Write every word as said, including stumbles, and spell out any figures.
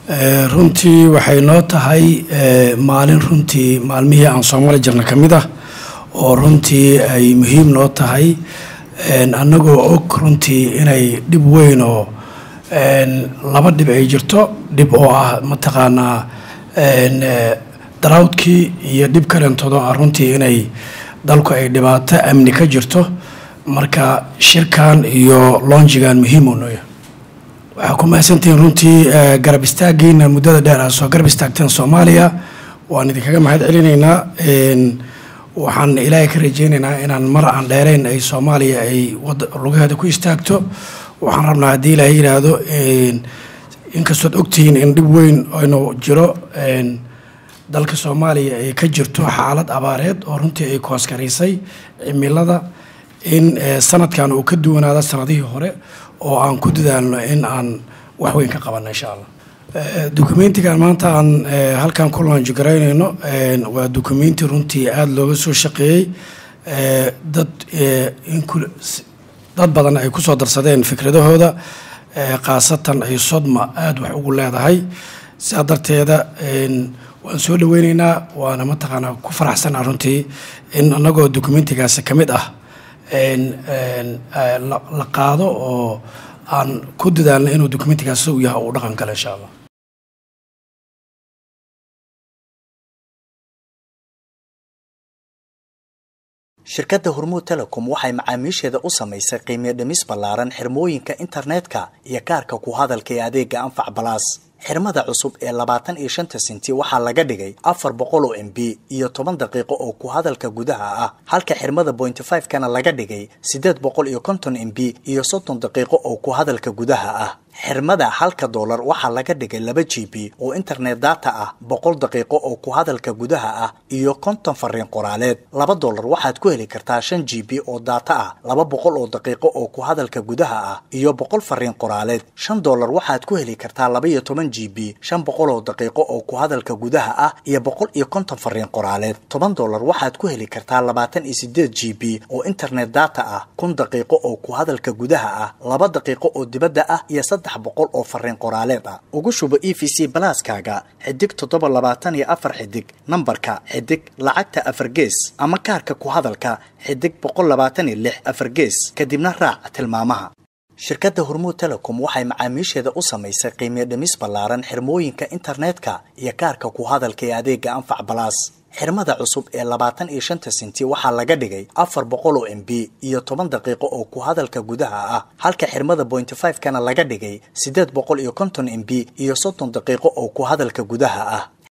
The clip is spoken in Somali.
runtii waxay noo tahay maalin runtii maalmihii aan Soomaali jirna kamid ah oo runtii ay muhiim noo tahay annagoo og runtii inay dib weyn oo laba dib ay jirto dib oo ah mataqaanaa daraawdkii iyo dib kalentoodo ah runtii inay dalku ay dhibaato amni ka jirto marka shirkan iyo launchigan muhiim u yahay waxaa ku mahadsantihiin runtii garab istaagiina muddada dheer ah soo garab istaagteen Soomaaliya waan idinkaga mahad celinaynaa waxaan ilaahay ka rajaynaynaa inaan mar aan dheerayn ay Soomaaliya ay lugaheeda ku istaagto waxaan rabnaa haddii ilaahay yiraahdo inkastoo ogtihiin in dib weyn oo jiro dalka Soomaaliya ay ka jirto xaalad abaareed oo runtii ay kooskarisay cimilada in sanadkan uu ka duwanaado sanadihii hore oo aan ku dadaalno in aan wax weyn ka qabanno insha Allah dokumentigan maanta aan halkan ku launch gareynayno waa dokumenti runtii aad looga soo shaqeeyay dad in dad badan ay ku soo darsadeen fikradahooda qaasatan ay Sodma aad wax ugu leedahay sidaa darteeda waan soo dhaweynaynaa waana mataqaanaa ku faraxsanaa runtii in annagoo dokumentigaasi ka mid ah la qaado oo aan ku dadaalno inuu dokumentigaasi uu yahay uu dhaqan galo insha Allah shirkadda Hormuud Telecom waxay macaamiisheeda u samaysay qiimo dhimis ballaaran xirmooyinka internetka iyo kaarka ku hadalka ee adeega Anfac Plus xirmada cusub ee labaatan iyo shan senti waxaa laga dhigay afar boqol oo M B iyo toban daqiiqo oo ku hadalka gudaha ah halka xirmada point five kana laga dhigay siddeed boqol iyo konton M B iyo soddon daqiiqo oo ku hadalka gudaha ah xirmada halka dollar waxaa laga dhigay laba G B oo internet data ah boqol daqiiqo oo ku hadalka gudaha ah iyo konton fariin qoraaleed laba dollar waxaad ku heli kartaa shan G B oo data ah laba boqol oo daqiiqo oo ku hadalka gudaha ah iyo boqol fariin qoraaleed shan dollar waxaad ku heli kartaa laba iyo toban G B shan boqol oo daqiiqo oo ku hadalka gudaha ah iyo boqol iyo konton fariin qoraaleed toban dollar waxaad ku heli kartaa labaatan iyo siddeed G B oo internet data ah kun daqiiqo oo ku hadalka gudaha ah laba daqiiqo oo dibadda ah iyo boqol oo fariin qoraaleed ah ugu shubo E V C Plus kaaga xidig toddoba labaatan iyo afar xidig nambarka xidig lacagta afar gees ama kaarka ku hadalka xidig boqol labaatan iyo lix afar gees kadibna raac tilmaamaha shirkadda Hormuud Telecom waxay macaamiisheeda u samaysay qiimo dhimis ballaaran xirmooyinka internetka iyo kaarka ku hadalka ee adeega Anfac Plus xirmada cusub ee labaatan iyo shan senti waxaa laga dhigay afar boqol oo M B iyo toban daqiiqo oo ku hadalka gudaha ah halka xirmada point five kana laga dhigay siddeed boqol iyo konton M B iyo soddon daqiiqo oo ku hadalka gudaha ah